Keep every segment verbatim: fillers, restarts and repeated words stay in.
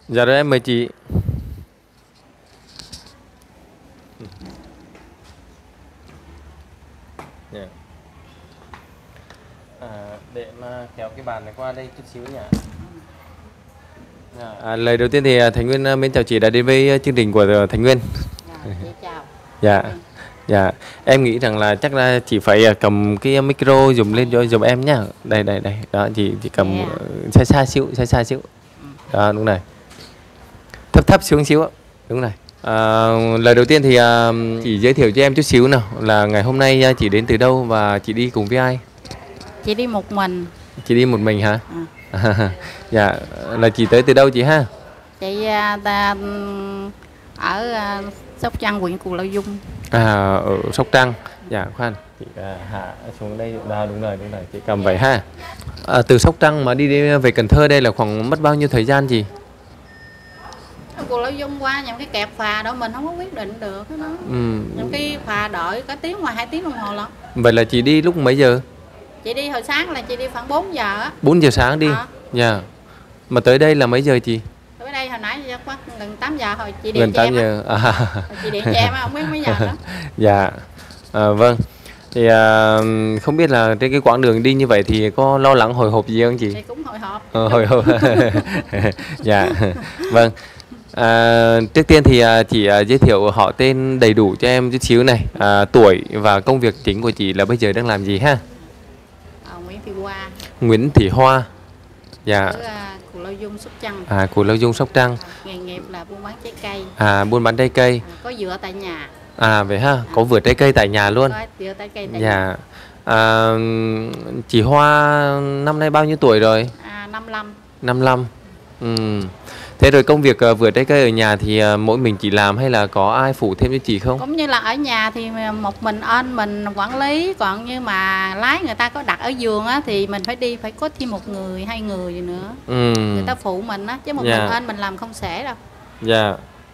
Dạ rồi em mời chị. Yeah. À, để mà kéo cái bàn này qua đây chút xíu nhỉ. À, lời đầu tiên thì Thành Nguyên mến chào chị đã đến với chương trình của Thành Nguyên. Dạ, chị chào. Dạ. Dạ, em nghĩ rằng là chắc là chị phải cầm cái micro dùng lên cho giùm em nhá. Đây đây đây, đó chị chị cầm Yeah. xa xa xíu, xa xa xíu. Đó đúng này. Thấp thấp xuống xíu ạ. Đúng này. À, lời đầu tiên thì à, chị giới thiệu cho em chút xíu nào là ngày hôm nay à, chị đến từ đâu và chị đi cùng với ai? Chị đi một mình. Chị đi một mình hả? À. Dạ, là chị tới từ đâu chị ha? Chị à, ta ừm, ở à, Sóc Trăng, huyện Cù Lao Dung. À, ở Sóc Trăng. Dạ, khoan, chị à, hạ xuống đây. À, đúng rồi, đúng rồi, chị cầm vậy ha. À, từ Sóc Trăng mà đi, đi về Cần Thơ đây là khoảng mất bao nhiêu thời gian chị? Ở Cù Lao Dung qua những cái kẹt phà đó mình không có quyết định được đó. Ừ. Những cái phà đợi có tiếng ngoài hai tiếng đồng hồ lận. Vậy là chị đi lúc mấy giờ? Chị đi hồi sáng là chị đi khoảng bốn giờ á. bốn giờ sáng đi. À. Dạ. Mà tới đây là mấy giờ chị? Tới đây hồi nãy chắc gần tám giờ thôi, chị điện Gần cho tám em giờ. á. À. Chị điện cho em á, không biết mấy giờ đó. Dạ. À, vâng. Thì à, không biết là trên cái quãng đường đi như vậy thì có lo lắng hồi hộp gì không chị? Chị cũng hồi hộp. Ờ, hồi hộp. Dạ. Vâng. À, trước tiên thì à, chị à, giới thiệu họ tên đầy đủ cho em chút xíu này, à, tuổi và công việc chính của chị là bây giờ đang làm gì ha? À, Nguyễn Thị Hoa. Nguyễn Thị Hoa. Dạ. Ở à, Cù Lao Dung, Sóc Trăng. À, Cù Lao Dung, Sóc Trăng. À, nghề nghiệp là buôn bán trái cây. À, buôn bán trái cây. À, có dừa tại nhà. À vậy ha, có vườn trái cây tại nhà luôn. Có dừa trái cây tại nhà. Dạ. À, chị Hoa năm nay bao nhiêu tuổi rồi? À, năm lăm. năm lăm. Ừ. Thế rồi công việc uh, vườn trái cây ở nhà thì uh, mỗi mình chị làm hay là có ai phụ thêm cho chị không? Cũng như là ở nhà thì một mình anh mình quản lý, còn như mà lái người ta có đặt ở vườn á thì mình phải đi, phải có thêm một người, hai người gì nữa. Ừ. Người ta phụ mình á, chứ một Dạ. mình anh mình làm không xuể đâu. Dạ.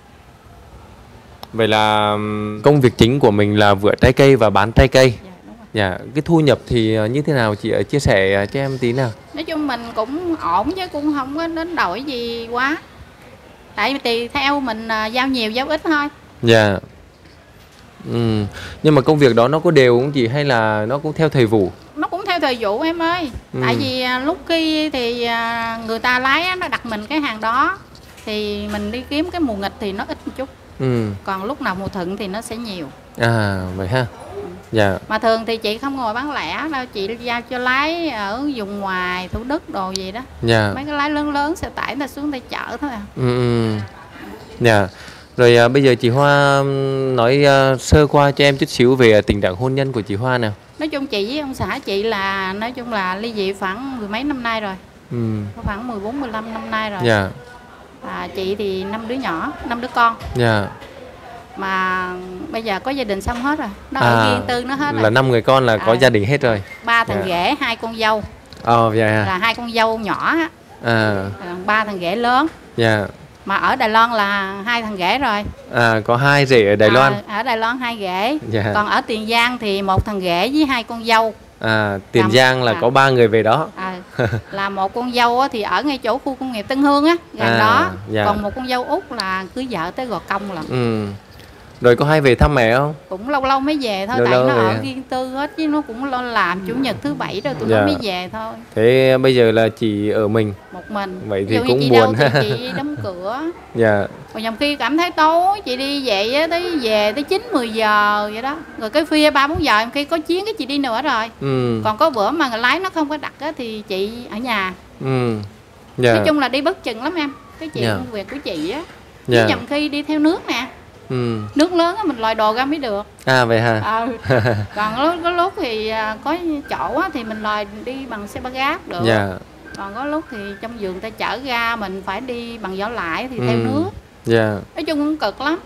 Vậy là um, công việc chính của mình là vườn trái cây và bán trái cây. Dạ, đúng rồi. Dạ. Cái thu nhập thì uh, như thế nào chị uh, chia sẻ uh, cho em tí nào. Nói chung mình cũng ổn chứ cũng không có đến đổi gì quá. Tại vì tùy theo mình uh, giao nhiều giao ít thôi. Dạ. Ừ. Nhưng mà công việc đó nó có đều không chị hay là nó cũng theo thời vụ? Nó cũng theo thời vụ em ơi. Ừ. Tại vì à, lúc kia thì à, người ta lái á, nó đặt mình cái hàng đó thì mình đi kiếm cái mùa nghịch thì nó ít một chút. Ừ. Còn lúc nào mùa thuận thì nó sẽ nhiều. À vậy ha. Dạ. Mà thường thì chị không ngồi bán lẻ đâu, chị giao cho lái ở vùng ngoài Thủ Đức đồ gì đó. Dạ. Mấy cái lái lớn lớn xe tải người ta xuống đây chở thôi à. Ừ, ừ. Dạ. Rồi à, bây giờ chị Hoa ừm, nói à, sơ qua cho em chút xíu về tình trạng hôn nhân của chị Hoa nào. Nói chung chị với ông xã chị là nói chung là ly dị khoảng mười mấy năm nay rồi. Ừ. Có khoảng mười bốn mười lăm năm nay rồi. Dạ. À, chị thì năm đứa nhỏ, năm đứa con. Dạ. Mà bây giờ có gia đình xong hết rồi, nó À, ở riêng tư nó hết là rồi. năm người con là có À. gia đình hết rồi. Ba thằng Dạ. ghẻ, hai con dâu. Ồ dạ. Là hai con dâu nhỏ á, À. còn ba thằng ghẻ lớn. Dạ. Mà ở Đài Loan là hai thằng ghẻ rồi. À có hai rể ở Đài Loan. À, ở Đài Loan hai ghẻ. Dạ. Còn ở Tiền Giang thì một thằng ghẻ với hai con dâu. À Tiền Làm- Giang là à. có ba người về đó. À, là một con dâu á, thì ở ngay chỗ khu công nghiệp Tân Hương á, gần À, đó. dạ. Còn một con dâu út là cưới vợ tới Gò Công lận. Ừ. Rồi có hay về thăm mẹ không? Cũng lâu lâu mới về thôi, Lâu tại lâu nó về ở hả? riêng tư hết chứ nó cũng lo làm chủ nhật thứ bảy rồi tụi Dạ. nó mới về thôi. Thế bây giờ là chị ở mình. Một mình. Vậy thì Ví dụ như cũng chị buồn đâu thì ha. chị đóng cửa. Dạ. Còn nhầm khi cảm thấy tối chị đi vậy á, tới về tới chín mười giờ vậy đó. Rồi cái khuya ba bốn giờ em khi có chuyến cái chị đi nữa rồi. Ừ. Còn có bữa mà người lái nó không có đặt á thì chị ở nhà. Ừ. Dạ. Nói chung là đi bất chừng lắm em. Cái chuyện Dạ. công việc của chị á. Dạ. Chứ nhầm khi đi theo nước nè. Ừ. Nước lớn á mình lòi đồ ra mới được. À vậy hả? Ờ. Còn lúc có lúc thì à, có chỗ á, thì mình lòi đi bằng xe ba gác được. Dạ. Còn có lúc thì trong vườn ta chở ra mình phải đi bằng giỏ lại thì Ừ. theo nước. Dạ. Nói chung cũng cực lắm.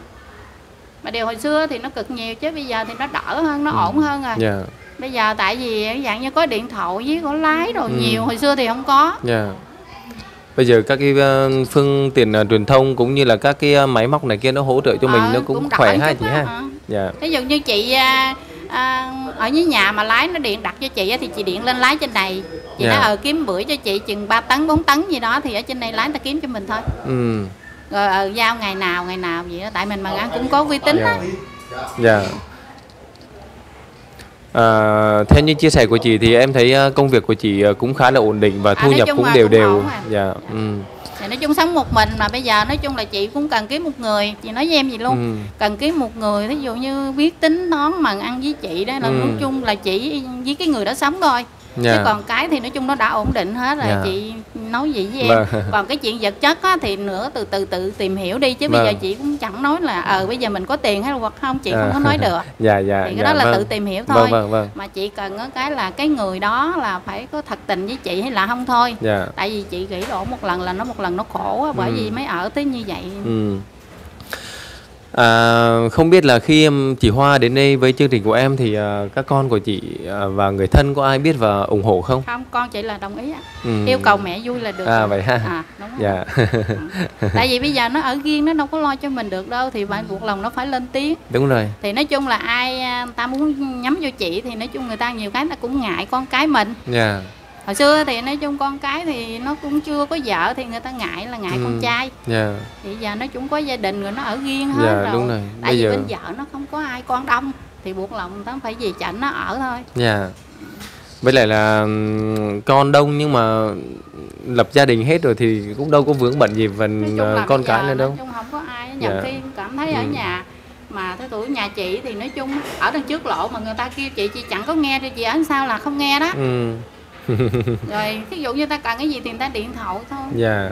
Mà điều hồi xưa thì nó cực nhiều chứ bây giờ thì nó đỡ hơn, nó Ừ. ổn hơn rồi. Dạ. Bây giờ tại vì dạng như có điện thoại với có lái rồi Ừ. nhiều, hồi xưa thì không có. Dạ. Bây giờ các cái uh, phương tiện uh, truyền thông cũng như là các cái uh, máy móc này kia nó hỗ trợ cho mình Ờ, nó cũng, cũng đỡ khỏe chút ha chị á, ha. hả? Dạ. Ví dụ như chị à, à, ở dưới nhà mà lái nó điện đặt cho chị á, thì chị điện lên lái trên này. Chị Dạ. nói ờ kiếm bữa cho chị chừng ba tấn bốn tấn gì đó thì ở trên này lái người ta kiếm cho mình thôi. Ừ. rồi ờ, giao ngày nào ngày nào vậy đó, tại mình mà ăn cũng có uy tín á. Dạ. À, theo như chia sẻ của chị thì em thấy ờ, công việc của chị ờ, cũng khá là ổn định và À, thu nói nhập chung cũng là đều cũng đều. ổn à. Dạ. Ừ. Thì nói chung sống một mình mà bây giờ nói chung là chị cũng cần kiếm một người, chị nói với em gì luôn, Ừ. cần kiếm một người thí dụ như biết tính toán mà ăn với chị đó là Ừ. nói chung là chỉ với cái người đó sống thôi. Dạ. Chứ còn cái thì nói chung nó đã ổn định hết rồi. Dạ. Chị nói gì với em. Vâng. Còn cái chuyện vật chất á, thì nữa từ từ tự tìm hiểu đi, chứ bây Vâng. giờ chị cũng chẳng nói là ờ bây giờ mình có tiền hay là hoặc không, chị À. không có nói được. Dạ dạ. Thì cái dạ, đó là vâng. tự tìm hiểu thôi. Vâng vâng vâng. Mà chị cần có cái là cái người đó là phải có thật tình với chị hay là không thôi. Dạ. Tại vì chị nghĩ đổ một lần là nó một lần nó khổ á, bởi Ừ. vì mới ở tới như vậy. Ừ. À, không biết là khi em chị Hoa đến đây với chương trình của em thì à, các con của chị à, và người thân có ai biết và ủng hộ không? Không, con chị là đồng ý á. Ừ. Yêu cầu mẹ vui là được. À rồi. vậy ha. À, đúng rồi. Dạ. Tại vì bây giờ nó ở riêng, nó đâu có lo cho mình được đâu, thì phải buộc lòng nó phải lên tiếng. Đúng rồi. Thì nói chung là ai à, ta muốn nhắm vô chị thì nói chung người ta nhiều cái ta cũng ngại con cái mình. Dạ. Hồi xưa thì nói chung con cái thì nó cũng chưa có vợ thì người ta ngại là ngại Ừ. con trai. Dạ. Thì giờ nó cũng có gia đình rồi, nó ở riêng hết Dạ, rồi. đúng rồi. Tại Bây vì giờ- bên vợ nó không có ai con đông thì buộc lòng người ta phải về chảnh nó ở thôi. Dạ. Với lại là ừm, con đông nhưng mà lập gia đình hết rồi thì cũng đâu có vướng bận gì Nói phần chung ờ, là con bây cái giờ nữa nói đâu. chung không có ai, nhiều Dạ. khi cảm thấy ở Ừ. nhà mà tới tuổi nhà chị thì nói chung ở đằng trước lộ mà người ta kêu chị chị chẳng có nghe, thì chị ở sao là không nghe đó. Ừ. Rồi ví dụ như ta cần cái gì thì người ta điện thoại thôi. Dạ.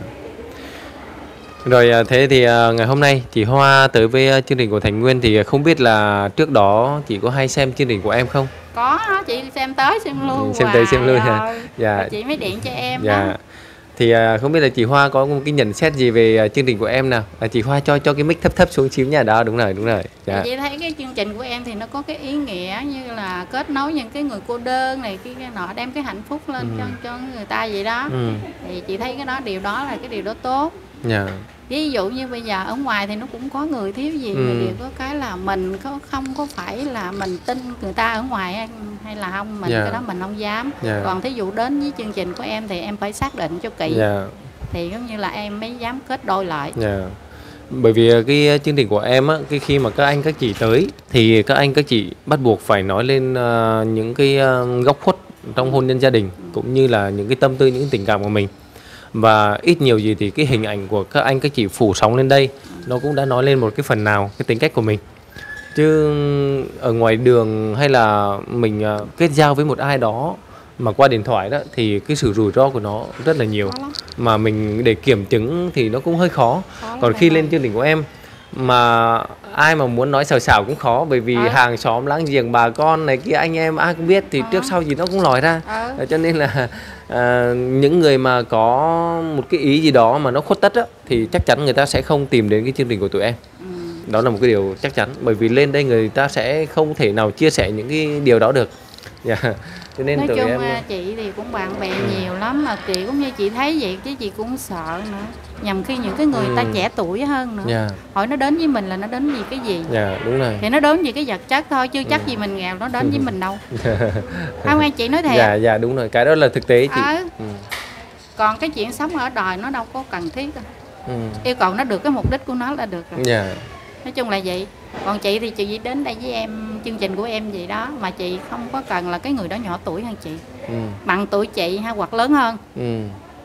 Rồi à, thế thì à, ngày hôm nay chị Hoa tới với à, chương trình của Thành Nguyên thì không biết là trước đó chị có hay xem chương trình của em không? Có đó, chị xem tới xem luôn. Ừ, xem tới xem luôn hoài hả? rồi. Dạ. Rồi chị mới điện cho em đó. Dạ. Thì à, không biết là chị Hoa có một cái nhận xét gì về à, chương trình của em nào? À, chị Hoa cho cho cái mic thấp thấp xuống xíu nha. Đó, đúng rồi, đúng rồi. Dạ. Thì chị thấy cái chương trình của em thì nó có cái ý nghĩa như là kết nối những cái người cô đơn này, cái, cái nọ, đem cái hạnh phúc lên Ừ. cho cho người ta vậy đó. Ừ. Thì chị thấy cái đó, điều đó là cái điều đó tốt. Dạ. Ví dụ như bây giờ ở ngoài thì nó cũng có người thiếu gì, Ừ. mà điều có cái là mình có không có phải là mình tin người ta ở ngoài hay, hay là không, mình Dạ. cái đó mình không dám. Dạ. Còn thí dụ đến với chương trình của em thì em phải xác định cho kỹ, Dạ. thì giống như là em mới dám kết đôi lại. Dạ. Bởi vì à, cái chương trình của em á, cái khi mà các anh các chị tới thì các anh các chị bắt buộc phải nói lên à, những cái à, góc khuất trong hôn nhân gia đình, cũng như là những cái tâm tư, những tình cảm của mình. Và ít nhiều gì thì cái hình ảnh của các anh các chị phủ sóng lên đây nó cũng đã nói lên một cái phần nào cái tính cách của mình. Chứ ở ngoài đường hay là mình à, kết giao với một ai đó mà qua điện thoại đó thì cái sự rủi ro của nó rất là nhiều, Khó lắm, mà mình để kiểm chứng thì nó cũng hơi khó. khó lắm Còn em khi ơi. lên chương trình của em mà ai mà muốn nói xào xào cũng khó, bởi vì Ờ. hàng xóm láng giềng bà con này kia anh em ai cũng biết thì Ờ. trước sau gì nó cũng lòi ra. Ờ. Ờ, cho nên là à, những người mà có một cái ý gì đó mà nó khuất tất á, thì chắc chắn người ta sẽ không tìm đến cái chương trình của tụi em. Ừ. Đó là một cái điều chắc chắn, bởi vì lên đây người ta sẽ không thể nào chia sẻ những cái điều đó được. Dạ. Cho nên Nói tụi chung em à, chị thì cũng bạn bè nhiều lắm, mà chị cũng như chị thấy vậy chứ chị cũng sợ nữa, nhằm khi những cái người Ừ. ta trẻ tuổi hơn nữa, Dạ. hỏi nó đến với mình là nó đến vì cái gì, Dạ đúng rồi. thì nó đến vì cái vật chất thôi, chưa chắc Ừ. gì mình nghèo nó đến với mình đâu. Không anh chị nói thiệt. Dạ dạ đúng rồi, cái đó là thực tế chị. Ờ. Ừ. Còn cái chuyện sống ở đời nó đâu có cần thiết đâu. Ừ. Yêu cầu nó được cái mục đích của nó là được rồi. Dạ. Nói chung là vậy. Còn chị thì chị chỉ đến đây với em, chương trình của em vậy đó, mà chị không có cần là cái người đó nhỏ tuổi hơn chị, Ừ. bằng tuổi chị hay hoặc lớn hơn, Ừ.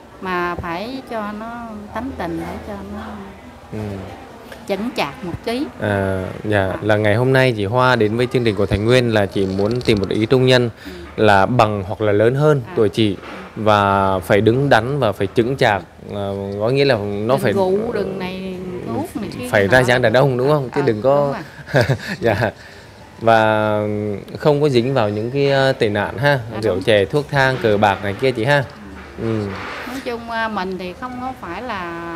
mà phải cho nó tánh tình, để cho nó Ừ. chững chạc một tí. À, dạ là ngày hôm nay chị Hoa đến với chương trình của Thành Nguyên là chị muốn tìm một ý trung nhân là bằng hoặc là lớn hơn À. tuổi chị, và phải đứng đắn và phải chững chạc, à, có nghĩa là nó Đừng phải gụ, đừng này hút này kia phải nọ. ra dáng đàn ông đúng không, chứ Ờ, đừng có đúng rồi. dạ, và không có dính vào những cái uh, tệ nạn ha, À, rượu đúng. chè thuốc thang cờ bạc này kia chị ha. Ừ. Nói chung à, mình thì không có phải là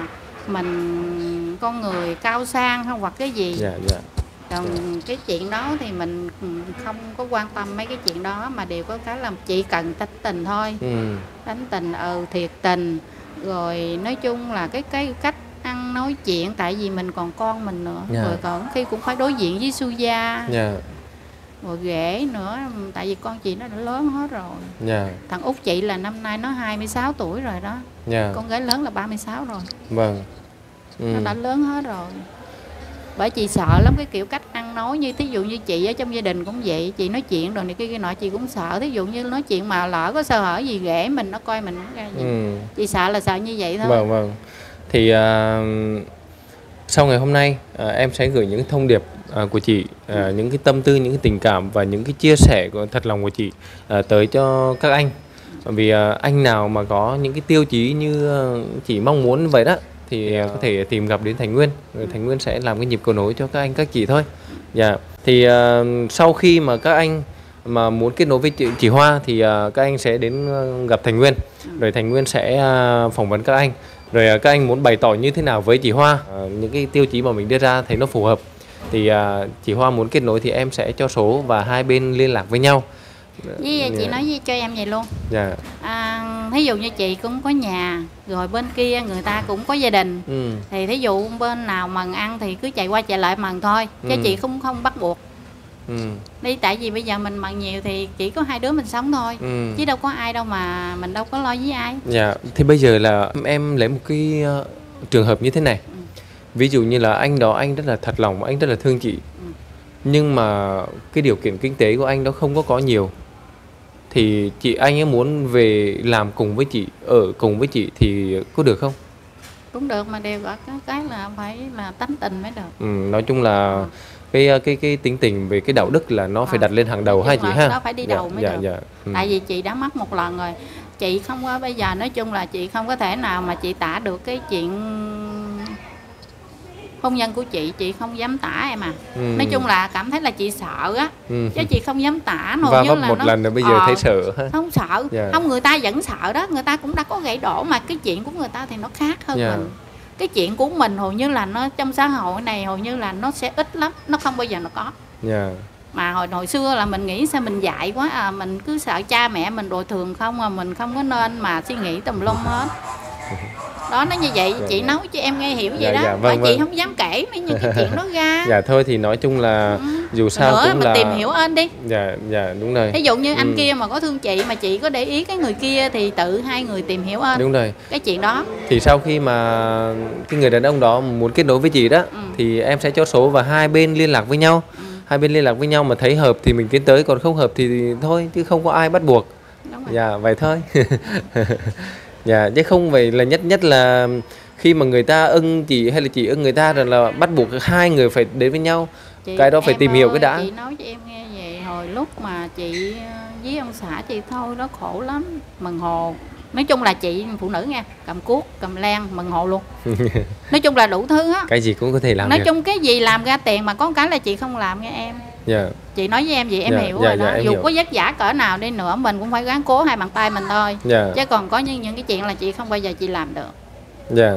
mình con người cao sang hay hoặc cái gì. Dạ dạ. Còn cái chuyện đó thì mình không có quan tâm mấy cái chuyện đó, mà đều có cái là chỉ cần tánh tình thôi. Ừ. Tánh tình, ừ, thiệt tình. Rồi nói chung là cái cái cách ăn nói chuyện, tại vì mình còn con mình nữa. Dạ. Rồi còn khi cũng phải đối diện với su gia, Dạ. rồi ghẻ nữa, tại vì con chị nó đã lớn hết rồi. Dạ. Thằng út chị là năm nay nó hai mươi sáu tuổi rồi đó, Dạ. con gái lớn là ba mươi sáu rồi. Vâng. Ừ. Nó đã lớn hết rồi. Bởi chị sợ lắm cái kiểu cách ăn nói, như thí dụ như chị ở trong gia đình cũng vậy, chị nói chuyện rồi này kia kia nọ chị cũng sợ. Thí dụ như nói chuyện mà lỡ có sơ hở gì ghẻ mình, nó coi mình không ra gì. Ừ. Chị sợ là sợ như vậy thôi. Vâng vâng. Thì à, sau ngày hôm nay à, em sẽ gửi những cái thông điệp à, của chị, à, những cái tâm tư, những cái tình cảm và những cái chia sẻ của thật lòng của chị à, tới cho các anh. Vì à, anh nào mà có những cái tiêu chí như à, chị mong muốn vậy đó thì à, có thể tìm gặp đến Thành Nguyên, rồi Thành Nguyên sẽ làm cái nhịp cầu nối cho các anh các chị thôi. Dạ. Thì à, sau khi mà các anh mà muốn kết nối với chị, chị Hoa thì à, các anh sẽ đến gặp Thành Nguyên, rồi Thành Nguyên sẽ à, phỏng vấn các anh. Rồi à, các anh muốn bày tỏ như thế nào với chị Hoa, à, những cái tiêu chí mà mình đưa ra thấy nó phù hợp thì à, chị Hoa muốn kết nối thì em sẽ cho số và hai bên liên lạc với nhau. Với chị Dạ. nói với cho em vậy luôn. Dạ. À, thí dụ như chị cũng có nhà, rồi bên kia người ta cũng có gia đình. Ừ. Thì thí dụ bên nào mần ăn thì cứ chạy qua chạy lại mần thôi, chứ Ừ. chị không không bắt buộc. Ừ. Đi tại vì bây giờ mình mần nhiều thì chỉ có hai đứa mình sống thôi. Ừ. Chứ đâu có ai đâu mà mình đâu có lo với ai. Dạ. Thì bây giờ là em lấy một cái uh, trường hợp như thế này. Ừ. Ví dụ như là anh đó anh rất là thật lòng, anh rất là thương chị. Ừ. Nhưng mà cái điều kiện kinh tế của anh đó không có có nhiều. Thì chị anh ấy muốn về làm cùng với chị, ở cùng với chị thì có được không? Cũng được, mà đều có cái, cái là phải là tánh tình mới được. Ừ, nói chung là Ờ. cái cái cái tính tình về cái đạo đức là nó phải Ờ. đặt lên hàng đầu Nói hai chung chị là ha. nó phải đi Dạ, đầu mới dạ, được. dạ. Ừ. Tại vì chị đã mắc một lần rồi. Chị không có, bây giờ nói chung là chị không có thể nào mà chị tả được cái chuyện hôn nhân của chị. Chị không dám tả em à. Ừ. Nói chung là cảm thấy là chị sợ á. Ừ. Chứ chị không dám tả. Hầu Va như vấp là một nó, lần rồi bây giờ ờ, thấy sợ ha. không sợ. Dạ. Không, người ta vẫn sợ đó. Người ta cũng đã có gãy đổ, mà cái chuyện của người ta thì nó khác hơn Dạ. mình. Cái chuyện của mình hầu như là nó trong xã hội này hầu như là nó sẽ ít lắm, nó không bao giờ nó có. Dạ. Mà hồi hồi xưa là mình nghĩ sao mình dại quá à, mình cứ sợ cha mẹ mình đồi thường không à, mình không có nên mà suy nghĩ tùm lum hết. Đó, nó như vậy. Dạ, chị dạ. nói cho em nghe hiểu vậy Dạ, đó. dạ, vâng, Bởi chị vâng. không dám kể mấy những cái chuyện đó ra. Dạ thôi thì nói chung là Ừ. dù sao Nữa cũng mình là tìm hiểu ơn đi. Dạ, dạ đúng rồi. Ví dụ như anh Ừ. kia mà có thương chị mà chị có để ý cái người kia thì tự hai người tìm hiểu ơn. Đúng rồi. Cái chuyện đó. Thì sau khi mà cái người đàn ông đó muốn kết nối với chị đó, Ừ. thì em sẽ cho số và hai bên liên lạc với nhau. Ừ. Hai bên liên lạc với nhau mà thấy hợp thì mình tiến tới, còn không hợp thì thôi, chứ không có ai bắt buộc. Đúng rồi. Dạ vậy thôi. Dạ, chứ không phải là nhất nhất là khi mà người ta ưng chị hay là chị ưng người ta rồi là bắt buộc hai người phải đến với nhau. Chị, Cái đó phải em tìm hiểu ơi, cái đã. Chị nói cho em nghe về hồi lúc mà chị ờ, với ông xã chị thôi đó khổ lắm. Mần hồ. Nói chung là chị phụ nữ nha, cầm cuốc, cầm lan, mần hồ luôn. Nói chung là đủ thứ á. Cái gì cũng có thể làm Nói được. chung cái gì làm ra tiền mà có cái là chị không làm nha em. Dạ. Chị nói với em vậy em Dạ, hiểu dạ, rồi đó. dạ, em Dù hiểu. có vất vả cỡ nào đi nữa mình cũng phải gắng cố hai bàn tay mình thôi. Dạ. Chứ còn có những những cái chuyện là chị không bao giờ chị làm được. Dạ.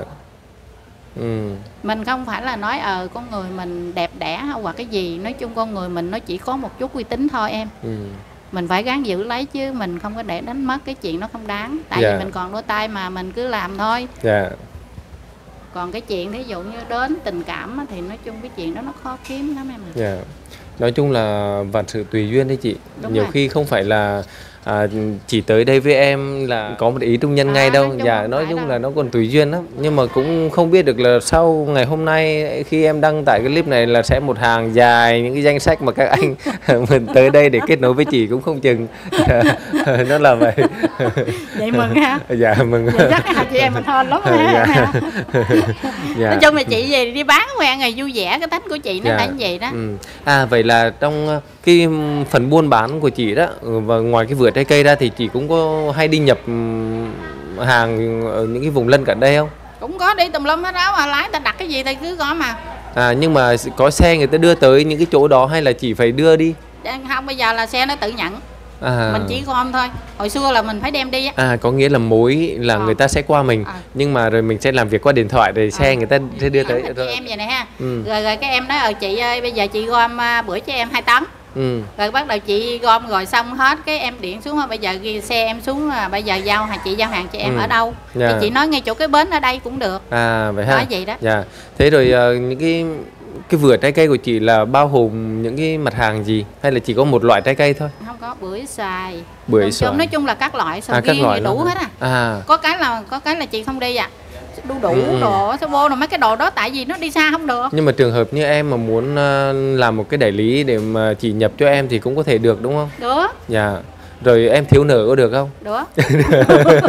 Ừ. Mình không phải là nói ờ con người mình đẹp đẽ hoặc cái gì. Nói chung con người mình nó chỉ có một chút uy tín thôi em. Ừ. Mình phải gắng giữ lấy chứ mình không có để đánh mất cái chuyện nó không đáng. Tại Dạ. vì mình còn đôi tay mà mình cứ làm thôi. Dạ. Còn cái chuyện thí dụ như đến tình cảm á, thì nói chung cái chuyện đó nó khó kiếm lắm em ạ. Dạ. Nói chung là vạn sự tùy duyên đấy chị. Đúng Nhiều rồi. khi không phải là à, chỉ tới đây với em là có một ý trung nhân À, ngay đâu. nói chung Dạ, không nói phải chung đâu. là nó còn tùy duyên lắm. Nhưng mà cũng không biết được là sau ngày hôm nay khi em đăng tải cái clip này là sẽ một hàng dài những cái danh sách mà các anh mình tới đây để kết nối với chị cũng không chừng. Nó là vậy. Vậy mừng ha. Dạ mừng. Vậy chắc là chị em mình hên lắm Dạ. ha. Dạ. Nói chung là chị về đi bán quen rồi vui vẻ, cái tính của chị nó Dạ. là như vậy đó. Ừ. À vậy là trong uh, cái phần buôn bán của chị đó, ừ, và ngoài cái vườn trái cây ra thì chị cũng có hay đi nhập ừm, hàng ở những cái vùng lân cận đây không? Cũng có đi tùm lum hết đó, mà lái ta đặt cái gì thì cứ có mà. À nhưng mà có xe người ta đưa tới những cái chỗ đó hay là chị phải đưa đi? Không, bây giờ là xe nó tự nhận. À. Mình chỉ gom thôi. Hồi xưa là mình phải đem đi á. À có nghĩa là mối là Ờ. người ta sẽ qua mình, Ờ. nhưng mà rồi mình sẽ làm việc qua điện thoại rồi xe Ờ. người ta sẽ đưa tới. Chị Rồi. em vậy này ha. Ừ. Rồi rồi các em nói ờ chị ơi bây giờ chị gom à, bữa cho em hai tấn. Ừ. Rồi bắt đầu chị gom rồi xong hết cái em điện xuống, bây giờ ghi xe em xuống là bây giờ giao hàng, chị giao hàng cho em Ừ. ở đâu. Dạ. Thì chị nói ngay chỗ cái bến ở đây cũng được. À vậy ha. Nói vậy đó. Dạ. Thế rồi ờ, những cái cái vườn trái cây của chị là bao gồm những cái mặt hàng gì hay là chỉ có một loại trái cây thôi? Không có bưởi xoài. Bưởi Nói chung- xoài. Nói chung là các loại sầu À, các riêng loại thì đủ luôn hết hả? à. À. Có cái là có cái là chị không đi à. đu đủ Ừ. đồ sao vô, là mấy cái đồ đó tại vì nó đi xa không được. Nhưng mà trường hợp như em mà muốn ờ, làm một cái đại lý để mà chị nhập cho em thì cũng có thể được đúng không? Được. Dạ. Rồi em thiếu nợ có được không? Được. Được,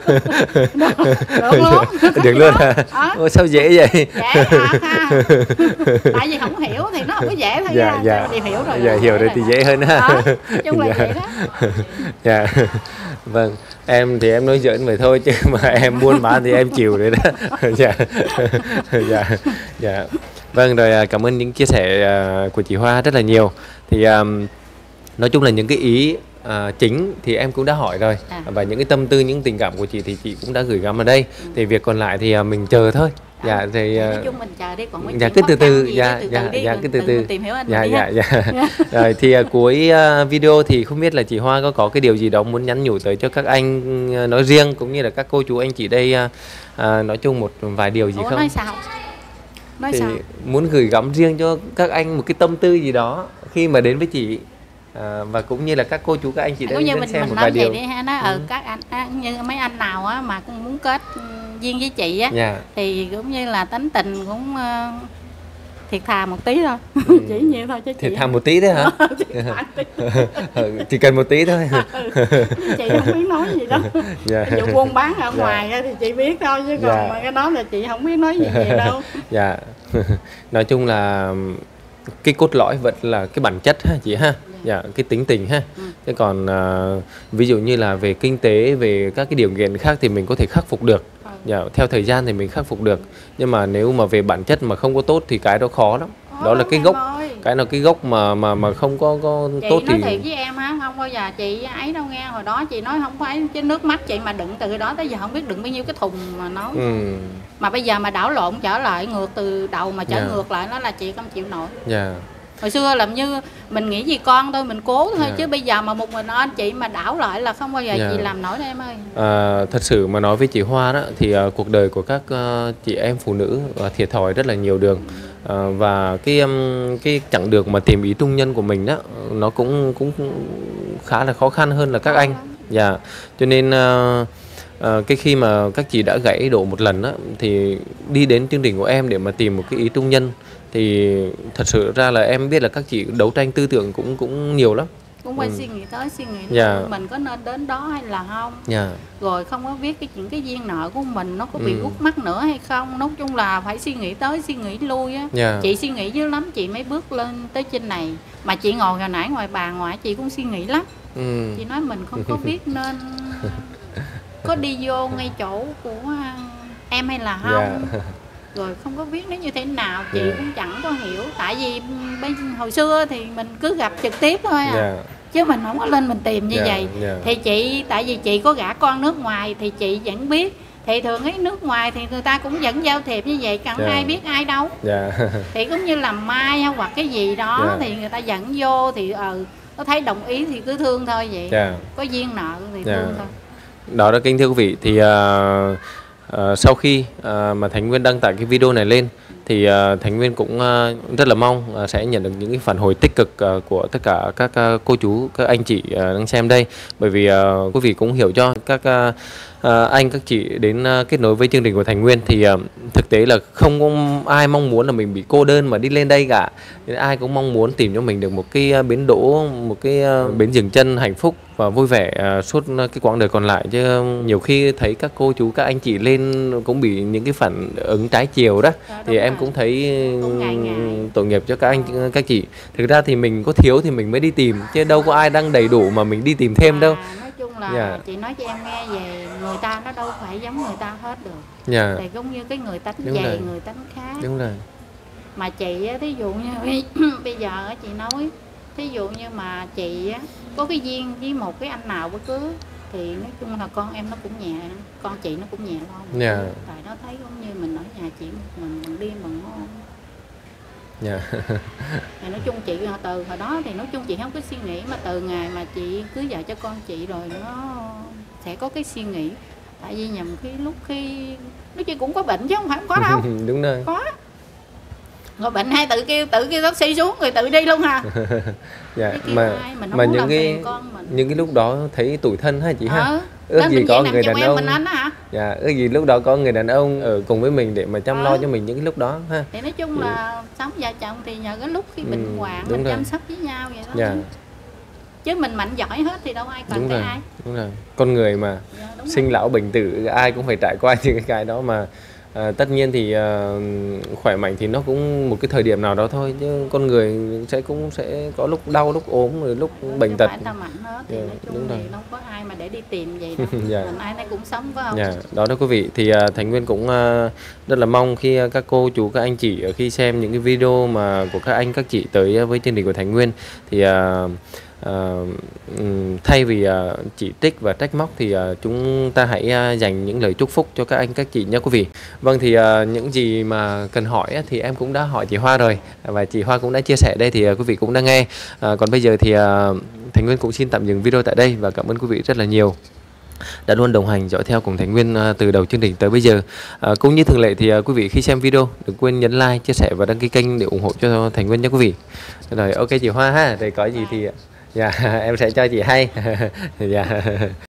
được luôn. Được luôn hả? Ờ. Ồ, sao dễ vậy? Dễ thật ha. Tại vì không hiểu thì nó không có dễ thôi. Dạ, nha. dạ. Thì hiểu rồi. Dạ, hiểu rồi thì dễ hơn ha. Đó, nói chung là Dạ. vậy đó. Dạ. Vâng, em thì em nói giỡn vậy thôi chứ mà em buôn bán thì em chịu đấy đó. Dạ. Dạ. Dạ. Vâng, rồi à, cảm ơn những chia sẻ à, của chị Hoa rất là nhiều. Thì à, nói chung là những cái ý à, chính thì em cũng đã hỏi rồi, À. và những cái tâm tư, những tình cảm của chị thì chị cũng đã gửi gắm ở đây. Ừ. Thì việc còn lại thì à, mình chờ thôi. Dạ, thì Thì à, nói chung mình chờ đi, còn mấy dạ chuyện cứ khó từ từ, khăn gì dạ đi, từ dạ từ đi, dạ rồi cứ từ tự từ mình tìm hiểu anh dạ mình đi dạ ha. dạ. Rồi thì à, cuối à, video thì không biết là chị Hoa có có cái điều gì đó muốn nhắn nhủ tới cho các anh à, nói riêng, cũng như là các cô chú anh chị đây à, à, nói chung một vài điều gì Ủa, không? nói sao? Nói Thì sao? muốn gửi gắm riêng cho các anh một cái tâm tư gì đó khi mà đến với chị, à, và cũng như là các cô chú các anh chị Cũng đây như đến mình xem mình một nói vài vậy điều. đi ha, nói Ừ. ừ các anh á, như mấy anh nào á mà cũng muốn kết ừ, duyên với chị á, Dạ. thì cũng như là tính tình cũng ờ, thiệt thà một tí thôi. Ừ. Chỉ nhiều thôi chứ chị Thiệt thà một tí đấy hả? thiệt thà một tí. Chỉ cần một tí thôi. Ừ, chị không biết nói gì đâu. Dạ. Ví dụ buôn bán ở Dạ. ngoài á thì chị biết thôi, chứ còn Dạ. mà cái đó là chị không biết nói gì về đâu. Dạ. Nói chung là cái cốt lõi vẫn là cái bản chất ha chị ha. Dạ, cái tính tình ha. Ừ. Thế còn à, ví dụ như là về kinh tế, về các cái điều kiện khác thì mình có thể khắc phục được. Ừ. Dạ, theo thời gian thì mình khắc phục được. Nhưng mà nếu mà về bản chất mà không có tốt thì cái đó khó lắm. Đó là cái em gốc, ơi. cái nào cái gốc mà mà mà không có có Chị tốt nói thì thiệt với em á, không bao giờ chị ấy đâu nghe. Hồi đó chị nói không phải chứ nước mắt chị mà đựng từ đó tới giờ không biết đựng bao nhiêu cái thùng mà nói. ừ. Mà bây giờ mà đảo lộn trở lại ngược từ đầu mà trở Dạ. ngược lại, nó là chị không chịu nổi. Dạ. Hồi xưa làm như mình nghĩ gì con thôi, mình cố thôi. Dạ. Chứ bây giờ mà một mình anh chị mà đảo lại là không bao giờ Dạ. chị làm nổi đâu em ơi. À, thật sự mà nói với chị Hoa đó thì à, cuộc đời của các à, chị em phụ nữ à, thiệt thòi rất là nhiều đường, à, và cái um, cái chặng đường mà tìm ý trung nhân của mình đó nó cũng cũng khá là khó khăn hơn là các anh. Dạ, cho nên à, à, cái khi mà các chị đã gãy đổ một lần đó thì đi đến chương trình của em để mà tìm một cái ý trung nhân, thì thật sự ra là em biết là các chị đấu tranh tư tưởng cũng cũng nhiều lắm. Cũng phải Ừ. suy nghĩ tới suy nghĩ Dạ. lui, mình có nên đến đó hay là không. Dạ. Rồi không có biết cái chuyện cái duyên nợ của mình nó có bị Ừ. gút mắt nữa hay không. Nói chung là phải suy nghĩ tới suy nghĩ lui á. Dạ. Chị suy nghĩ dữ lắm, chị mới bước lên tới trên này. Mà chị ngồi hồi nãy ngoài bà ngoại chị cũng suy nghĩ lắm. Ừ. Chị nói mình không có biết nên có đi vô ngay chỗ của em hay là không. Dạ. Rồi không có biết nó như thế nào, chị Dạ. cũng chẳng có hiểu. Tại vì bây hồi xưa thì mình cứ gặp trực tiếp thôi à. Dạ. Chứ mình không có lên mình tìm như Dạ, vậy. dạ. Thì chị, tại vì chị có gả con nước ngoài thì chị vẫn biết. Thì thường ấy nước ngoài thì người ta cũng vẫn giao thiệp như vậy, chẳng Dạ. ai biết ai đâu. Dạ. Thì cũng như làm mai hay hoặc cái gì đó Dạ. thì người ta dẫn vô thì ờ có thấy đồng ý thì cứ thương thôi vậy. Dạ. Có duyên nợ thì Dạ. thương thôi. Đó là kính thưa quý vị, thì à, à, sau khi à, mà Thành Nguyên đăng tải cái video này lên thì à, Thành Nguyên cũng à, rất là mong à, sẽ nhận được những cái phản hồi tích cực à, của tất cả các à, cô chú, các anh chị à, đang xem đây. Bởi vì à, quý vị cũng hiểu cho các à, à, anh các chị đến à, kết nối với chương trình của Thành Nguyên thì à, thực tế là không có ai mong muốn là mình bị cô đơn mà đi lên đây cả. Nên ai cũng mong muốn tìm cho mình được một cái à, bến đỗ, một cái à, bến dừng chân hạnh phúc và vui vẻ à, suốt cái quãng đời còn lại. Chứ nhiều khi thấy các cô chú, các anh chị lên cũng bị những cái phản ứng trái chiều đó, Đó, thì đúng em rồi. cũng thấy Cũng ngại ngại. tội nghiệp cho các anh các chị. Thực ra thì mình có thiếu thì mình mới đi tìm, chứ đâu có ai đang đầy đủ mà mình đi tìm thêm đâu. Mà nói chung là Dạ. chị nói cho em nghe về người ta nó đâu phải giống người ta hết được. Dạ. Thì cũng như cái người tánh Đúng dày, rồi. người tánh khác. Đúng rồi. Mà chị á, thí dụ như bây giờ á, chị nói thí dụ như mà chị á, có cái duyên với một cái anh nào bất cứ thì nói chung là con em nó cũng nhẹ, con chị nó cũng nhẹ lo. Dạ. Tại nó thấy giống như mình ở nhà chị một mình bằng điên bằng ngon. Dạ. Thì nói chung chị từ hồi đó thì nói chung chị không có suy nghĩ, mà từ ngày mà chị cưới vợ cho con chị rồi nó sẽ có cái suy nghĩ. Tại vì nhầm khi lúc khi nói chị cũng có bệnh chứ không phải không có đâu. Đúng rồi. Có. Rồi bệnh hay tự kêu tự kêu taxi xuống rồi tự đi luôn hả? Dạ. Chứ kêu Mà ai, mình không mà muốn những làm cái phiền con mình. những cái lúc đó thấy tủi thân ha chị ha. Ờ. ước Nên gì bệnh có viện nằm người trong đàn em ông. mình anh á hả? Dạ, ước gì lúc đó có người đàn ông ở cùng với mình để mà chăm lo Ờ. cho mình những cái lúc đó ha. Thì nói chung là sống vợ chồng thì nhờ cái lúc khi bệnh Ừ, hoạn đúng mình rồi. chăm sóc với nhau vậy đó. Dạ, Chứ mình mạnh giỏi hết thì đâu ai cần đúng tới rồi, ai. đúng rồi. Con người mà Dạ, đúng rồi. sinh lão bệnh tử ai cũng phải trải qua những cái cái đó mà. À, tất nhiên thì à, khỏe mạnh thì nó cũng một cái thời điểm nào đó thôi, chứ con người sẽ cũng sẽ có lúc đau, lúc ốm, rồi lúc Chứ bệnh tật. phải ta mạnh hết thì Dạ, nói chung đúng thì rồi. đâu có ai mà để đi tìm vậy đâu. Dạ. Mình ai nấy cũng sống phải không? Dạ, đó đó quý vị, thì à, Thành Nguyên cũng à, rất là mong khi à, các cô chú các anh chị ở khi xem những cái video mà của các anh các chị tới à, với chương trình của Thành Nguyên thì à, à, ừm, thay vì à, chỉ trích và trách móc thì à, chúng ta hãy à, dành những lời chúc phúc cho các anh các chị nhé quý vị. Vâng, thì à, những gì mà cần hỏi á, thì em cũng đã hỏi chị Hoa rồi và chị Hoa cũng đã chia sẻ đây thì à, quý vị cũng đã nghe. À, còn bây giờ thì à, Thành Nguyên cũng xin tạm dừng video tại đây và cảm ơn quý vị rất là nhiều đã luôn đồng hành dõi theo cùng Thành Nguyên à, từ đầu chương trình tới bây giờ. À, cũng như thường lệ thì à, quý vị khi xem video đừng quên nhấn like, chia sẻ và đăng ký kênh để ủng hộ cho Thành Nguyên nhé quý vị. Rồi ok chị Hoa ha, rồi có gì thì dạ em sẽ cho chị hay. Dạ.